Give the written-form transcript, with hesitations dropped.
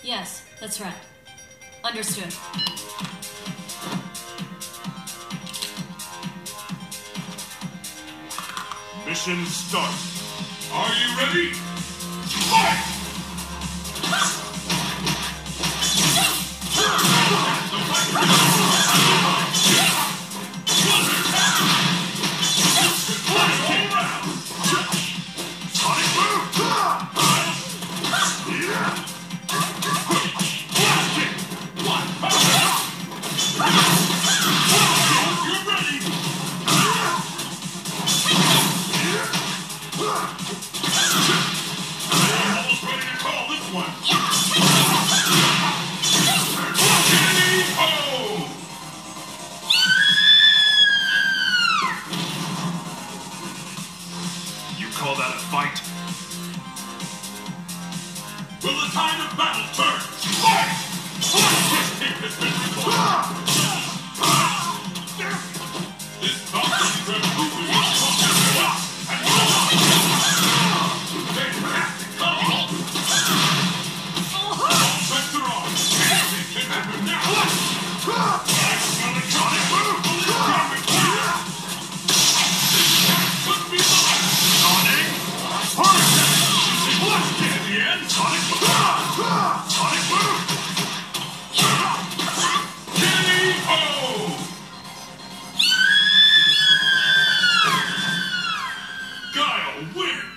Yes, that's right. Understood. Mission start. Are you ready? Fight! You call that a fight? Will the tide of battle turn? Fight! This conquering revolution is conquered. They have to come. All sets are on. Anything can happen now. Electronic move! Could be the last. Sonic! Heart attack! Blast at the end! Sonic move! Sonic move! K.O. Guile wins!